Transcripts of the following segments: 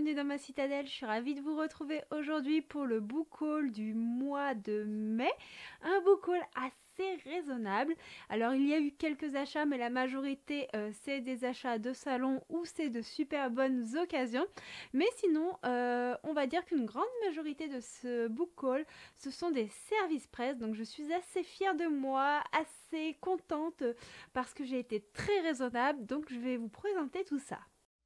bienvenue dans ma citadelle, je suis ravie de vous retrouver aujourd'hui pour le book haul du mois de mai. Un book haul assez raisonnable. Alors il y a eu quelques achats mais la majorité c'est des achats de salon ou c'est de super bonnes occasions. Mais sinon on va dire qu'une grande majorité de ce book haul ce sont des services presse. Donc je suis assez fière de moi, assez contente parce que j'ai été très raisonnable. Donc je vais vous présenter tout ça.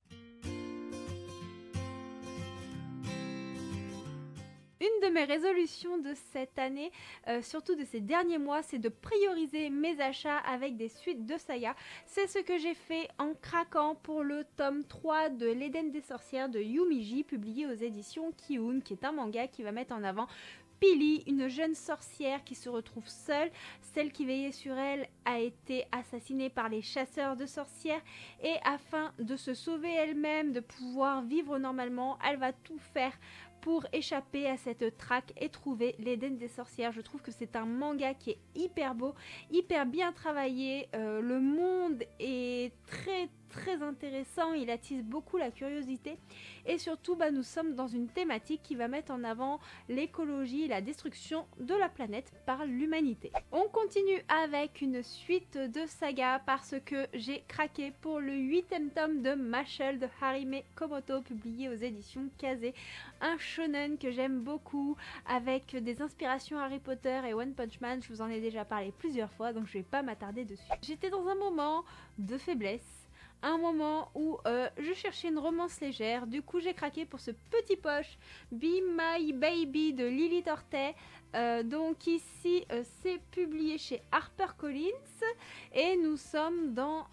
Une de mes résolutions de cette année, surtout de ces derniers mois, c'est de prioriser mes achats avec des suites de saga. C'est ce que j'ai fait en craquant pour le tome 3 de l'Éden des sorcières de Yumiji, publié aux éditions Kiun, qui est un manga qui va mettre en avant Pili, une jeune sorcière qui se retrouve seule. Celle qui veillait sur elle a été assassinée par les chasseurs de sorcières et afin de se sauver elle-même, de pouvoir vivre normalement, elle va tout faire pour échapper à cette traque et trouver l'Éden des sorcières. Je trouve que c'est un manga qui est hyper beau, hyper bien travaillé. Le monde est très intéressant, il attise beaucoup la curiosité et surtout nous sommes dans une thématique qui va mettre en avant l'écologie et la destruction de la planète par l'humanité. On continue avec une suite de saga parce que j'ai craqué pour le 8e tome de Mashle de Harime Komoto, publié aux éditions Kazé, un shonen que j'aime beaucoup avec des inspirations Harry Potter et One Punch Man. Je vous en ai déjà parlé plusieurs fois donc je vais pas m'attarder dessus. J'étais dans un moment de faiblesse, un moment où je cherchais une romance légère, du coup j'ai craqué pour ce petit poche Be My Baby de Lily Tortay. Donc ici c'est publié chez HarperCollins et nous sommes dans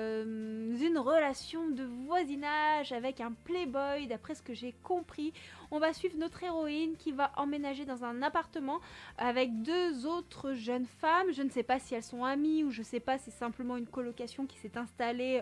une relation de voisinage avec un playboy d'après ce que j'ai compris. On va suivre notre héroïne qui va emménager dans un appartement avec deux autres jeunes femmes. Je ne sais pas si elles sont amies ou je ne sais pas si c'est simplement une colocation qui s'est installée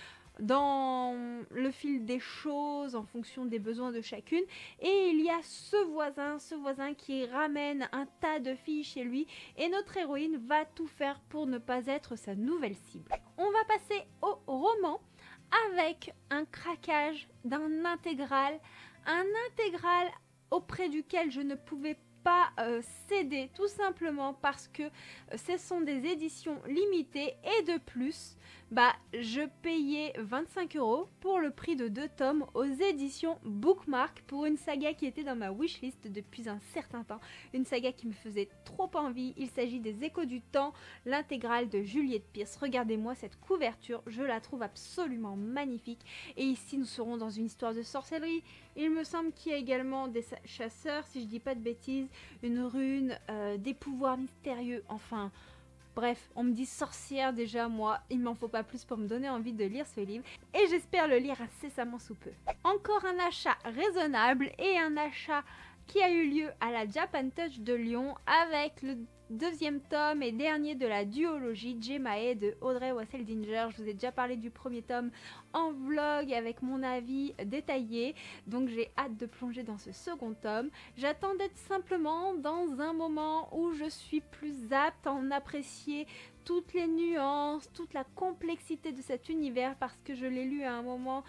dans le fil des choses en fonction des besoins de chacune. Et il y a ce voisin qui ramène un tas de filles chez lui et notre héroïne va tout faire pour ne pas être sa nouvelle cible. On va passer au roman avec un craquage d'un intégral, un intégral auprès duquel je ne pouvais pas céder tout simplement parce que ce sont des éditions limitées et de plus je payais 25 € pour le prix de 2 tomes aux éditions Bookmark pour une saga qui était dans ma wishlist depuis un certain temps, une saga qui me faisait trop envie. Il s'agit des Échos du Temps, l'intégrale de Juliette Pierce. Regardez-moi cette couverture, je la trouve absolument magnifique et ici nous serons dans une histoire de sorcellerie. Il me semble qu'il y a également des chasseurs, si je dis pas de bêtises, une rune, des pouvoirs mystérieux, enfin bref, on me dit sorcière déjà, moi, il m'en faut pas plus pour me donner envie de lire ce livre et j'espère le lire incessamment sous peu. Encore un achat raisonnable et un achat qui a eu lieu à la Japan Touch de Lyon avec le deuxième tome et dernier de la duologie Jemae de Audrey Wasseldinger. Je vous ai déjà parlé du premier tome en vlog avec mon avis détaillé, donc j'ai hâte de plonger dans ce second tome. J'attends d'être simplement dans un moment où je suis plus apte à en apprécier toutes les nuances, toute la complexité de cet univers parce que je l'ai lu à un moment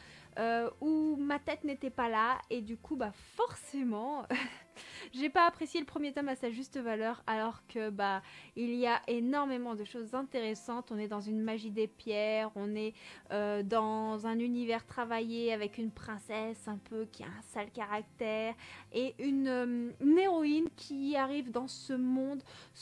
où ma tête n'était pas là et du coup forcément j'ai pas apprécié le premier tome à sa juste valeur alors que il y a énormément de choses intéressantes. On est dans une magie des pierres, on est dans un univers travaillé avec une princesse un peu qui a un sale caractère et une héroïne qui arrive dans ce monde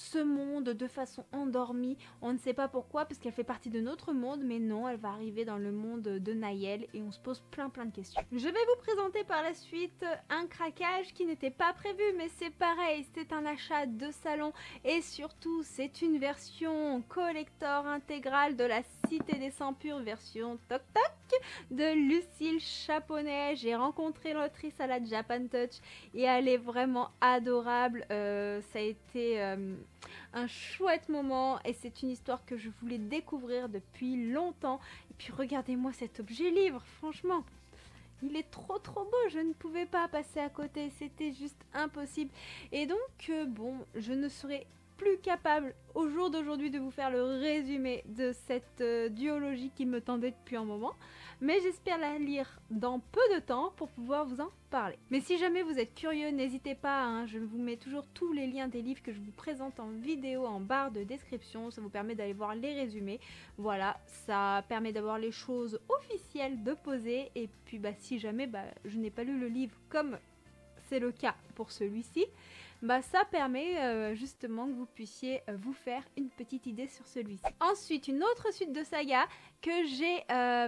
de façon endormie. On ne sait pas pourquoi parce qu'elle fait partie de notre monde, mais non, elle va arriver dans le monde de Naël et on se pose plein de questions. Je vais vous présenter par la suite un craquage qui n'était pas prévu, mais c'est pareil, c'est un achat de salon et surtout c'est une version collector intégrale de la Cité des Sangs Purs, version toc toc de Lucille Chaponnet. J'ai rencontré l'autrice à la Japan Touch et elle est vraiment adorable. Ça a été un chouette moment et c'est une histoire que je voulais découvrir depuis longtemps. Et puis regardez-moi cet objet livre, franchement il est trop beau, je ne pouvais pas passer à côté, c'était juste impossible. Et donc bon, je ne serai plus capable au jour d'aujourd'hui de vous faire le résumé de cette duologie qui me tendait depuis un moment. mais j'espère la lire dans peu de temps pour pouvoir vous en parler. Mais si jamais vous êtes curieux, n'hésitez pas, hein, je vous mets toujours tous les liens des livres que je vous présente en vidéo en barre de description, ça vous permet d'aller voir les résumés. Voilà, ça permet d'avoir les choses officielles de poser, et puis si jamais je n'ai pas lu le livre comme c'est le cas pour celui-ci, ça permet justement que vous puissiez vous faire une petite idée sur celui-ci. Ensuite, une autre suite de saga que j'ai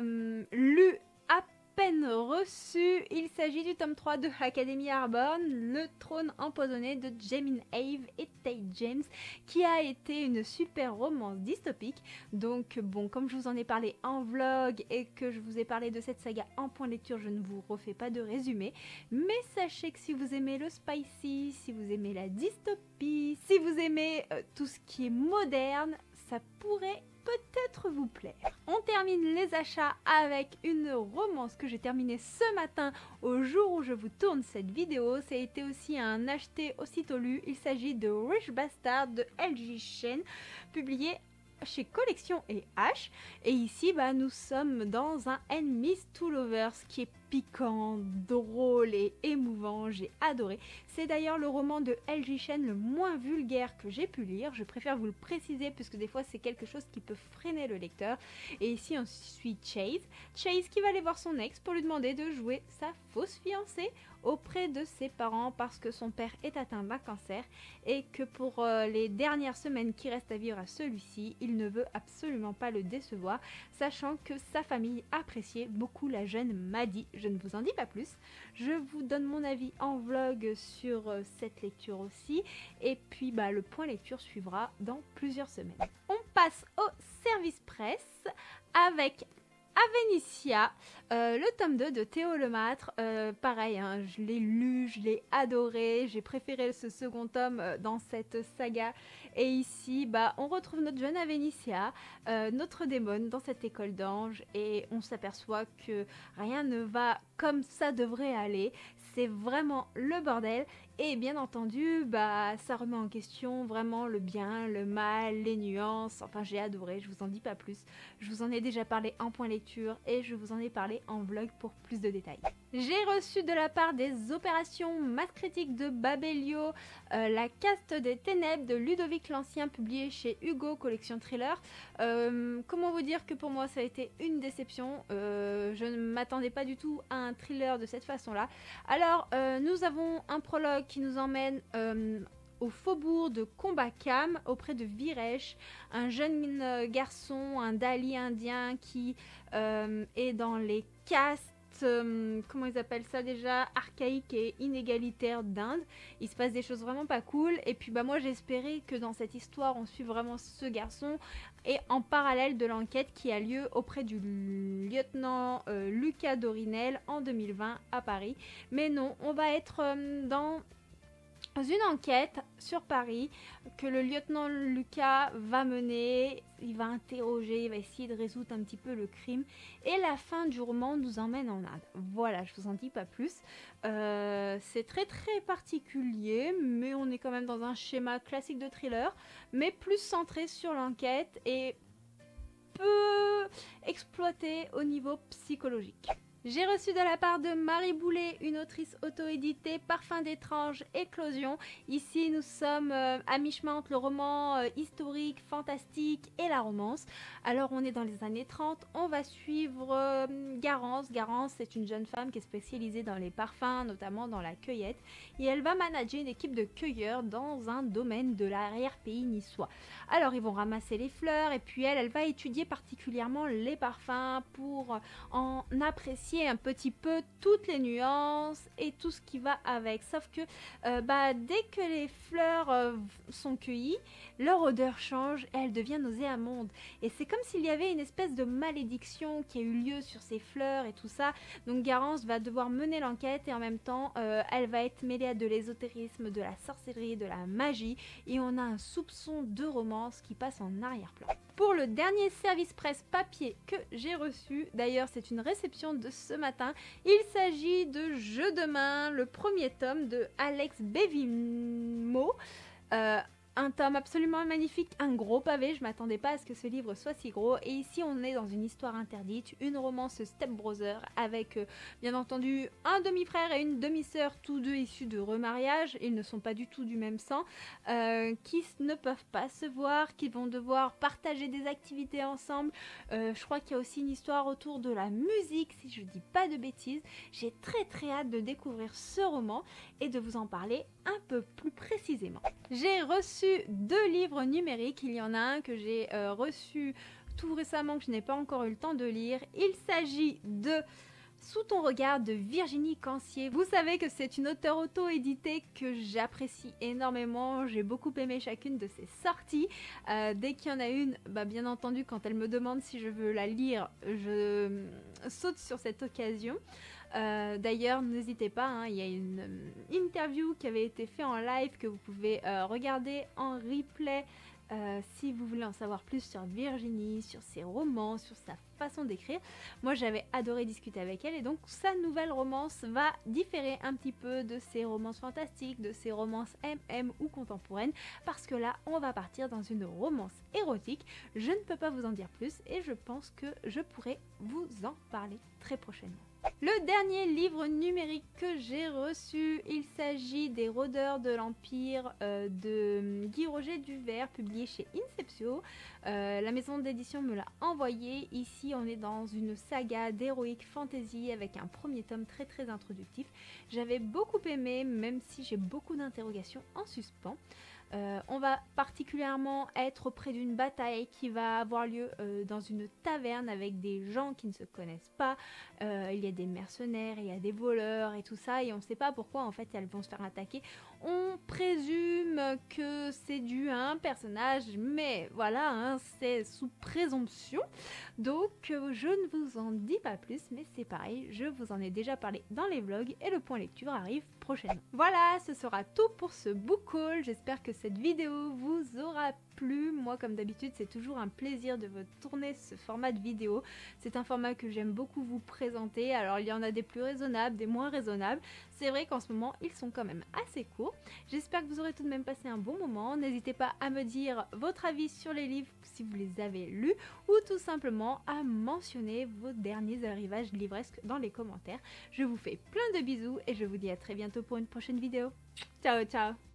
lu à peine reçu. Il s'agit du tome 3 de Academy Arborn, Le Trône Empoisonné de Jamin Have et Tate James, qui a été une super romance dystopique. Donc bon, comme je vous en ai parlé en vlog et que je vous ai parlé de cette saga en point lecture, je ne vous refais pas de résumé. Mais sachez que si vous aimez le spicy, si vous aimez la dystopie, si vous aimez tout ce qui est moderne, ça pourrait peut-être vous plaire. On termine les achats avec une romance que j'ai terminée ce matin au jour où je vous tourne cette vidéo. Ça a été aussi un acheté aussitôt lu. Il s'agit de Rich Bastard de LJ Chen, publié chez Collection et H. Et ici, nous sommes dans un Enemies to Lovers qui est piquant, drôle et émouvant. J'ai adoré. C'est d'ailleurs le roman de LJ Chen le moins vulgaire que j'ai pu lire. Je préfère vous le préciser puisque des fois c'est quelque chose qui peut freiner le lecteur. Et ici on suit Chase. Chase qui va aller voir son ex pour lui demander de jouer sa fausse fiancée auprès de ses parents parce que son père est atteint d'un cancer et que pour les dernières semaines qui restent à vivre à celui-ci, il ne veut absolument pas le décevoir, sachant que sa famille appréciait beaucoup la jeune Maddie. Je ne vous en dis pas plus. Je vous donne mon avis en vlog sur cette lecture aussi. Et puis le point lecture suivra dans plusieurs semaines. On passe au service presse avec Avenicia, le tome 2 de Théo Lemâtre. Pareil, hein, je l'ai lu, je l'ai adoré, j'ai préféré ce second tome dans cette saga. Et ici, on retrouve notre jeune Avenicia, notre démon dans cette école d'anges, et on s'aperçoit que rien ne va comme ça devrait aller. C'est vraiment le bordel. Et bien entendu, ça remet en question vraiment le bien, le mal, les nuances. Enfin, j'ai adoré, je vous en dis pas plus. Je vous en ai déjà parlé en point lecture et je vous en ai parlé en vlog pour plus de détails. J'ai reçu de la part des opérations Masse Critique de Babelio, La Caste des Ténèbres de Ludovic l'Ancien, publié chez Hugo, collection thriller. Comment vous dire que pour moi ça a été une déception. Je ne m'attendais pas du tout à un thriller de cette façon-là. Alors, nous avons un prologue qui nous emmène au faubourg de Kumbhakam auprès de Viresh, un jeune garçon, un Dali indien qui est dans les castes, comment ils appellent ça déjà, archaïques et inégalitaires d'Inde. Il se passe des choses vraiment pas cool, et puis moi j'espérais que dans cette histoire on suit vraiment ce garçon et en parallèle de l'enquête qui a lieu auprès du lieutenant Lucas Dorinel en 2020 à Paris. Mais non, on va être dans une enquête sur Paris que le lieutenant Lucas va mener. Il va interroger, il va essayer de résoudre un petit peu le crime, et la fin du roman nous emmène en Inde. Voilà, je vous en dis pas plus. C'est très très particulier, mais on est quand même dans un schéma classique de thriller, mais plus centré sur l'enquête et peu exploité au niveau psychologique. J'ai reçu de la part de Marie Boulet, une autrice auto-éditée, Parfum d'étrange, Éclosion. Ici, nous sommes à mi-chemin entre le roman historique, fantastique et la romance. Alors, on est dans les années 30. On va suivre Garance. Garance, c'est une jeune femme qui est spécialisée dans les parfums, notamment dans la cueillette. Et elle va manager une équipe de cueilleurs dans un domaine de l'arrière-pays niçois. Alors, ils vont ramasser les fleurs et puis elle va étudier particulièrement les parfums pour en apprécier un petit peu toutes les nuances et tout ce qui va avec. Sauf que dès que les fleurs sont cueillies, leur odeur change et elle devient nauséabonde. Et c'est comme s'il y avait une espèce de malédiction qui a eu lieu sur ces fleurs et tout ça. Donc Garance va devoir mener l'enquête et en même temps elle va être mêlée à de l'ésotérisme, de la sorcellerie, de la magie, et on a un soupçon de romance qui passe en arrière-plan. Pour le dernier service presse papier que j'ai reçu, d'ailleurs c'est une réception de ce matin, il s'agit de Jeux de main, le premier tome de Alex Bevimo. Un tome absolument magnifique, un gros pavé, je m'attendais pas à ce que ce livre soit si gros. Et ici on est dans une histoire interdite, une romance Step Brother avec bien entendu un demi-frère et une demi-sœur, tous deux issus de remariage, ils ne sont pas du tout du même sang, qui ne peuvent pas se voir, qui vont devoir partager des activités ensemble. Je crois qu'il y a aussi une histoire autour de la musique, si je dis pas de bêtises. J'ai très hâte de découvrir ce roman et de vous en parler un peu plus précisément. J'ai reçu 2 livres numériques, il y en a un que j'ai reçu tout récemment que je n'ai pas encore eu le temps de lire. Il s'agit de Sous ton regard de Virginie Cancier. Vous savez que c'est une auteure auto-éditée que j'apprécie énormément, j'ai beaucoup aimé chacune de ses sorties. Dès qu'il y en a une, bien entendu quand elle me demande si je veux la lire, je saute sur cette occasion. D'ailleurs, n'hésitez pas, hein, il y a une interview qui avait été faite en live que vous pouvez regarder en replay si vous voulez en savoir plus sur Virginie, sur ses romans, sur sa façon d'écrire. Moi j'avais adoré discuter avec elle et donc sa nouvelle romance va différer un petit peu de ses romances fantastiques, de ses romances MM ou contemporaines, parce que là on va partir dans une romance érotique. Je ne peux pas vous en dire plus et je pense que je pourrai vous en parler très prochainement. Le dernier livre numérique que j'ai reçu, il s'agit des Rôdeurs de l'Empire de Guy Roger Duvert, publié chez Inceptio. La maison d'édition me l'a envoyé. Ici, on est dans une saga d'heroic fantasy avec un premier tome très introductif. J'avais beaucoup aimé, même si j'ai beaucoup d'interrogations en suspens. On va particulièrement être près d'une bataille qui va avoir lieu dans une taverne avec des gens qui ne se connaissent pas. Il y a des mercenaires, il y a des voleurs et tout ça, et on ne sait pas pourquoi en fait elles vont se faire attaquer. On présume que c'est dû à un personnage, mais voilà, hein, c'est sous présomption. Donc je ne vous en dis pas plus, mais c'est pareil, je vous en ai déjà parlé dans les vlogs et le point lecture arrive prochainement. Voilà, ce sera tout pour ce book haul. J'espère que cette vidéo vous aura plu. Moi, comme d'habitude, c'est toujours un plaisir de vous tourner ce format de vidéo. C'est un format que j'aime beaucoup vous présenter. Alors, il y en a des plus raisonnables, des moins raisonnables. C'est vrai qu'en ce moment, ils sont quand même assez courts. J'espère que vous aurez tout de même passé un bon moment. N'hésitez pas à me dire votre avis sur les livres si vous les avez lus ou tout simplement à mentionner vos derniers arrivages livresques dans les commentaires. Je vous fais plein de bisous et je vous dis à très bientôt pour une prochaine vidéo. Ciao, ciao!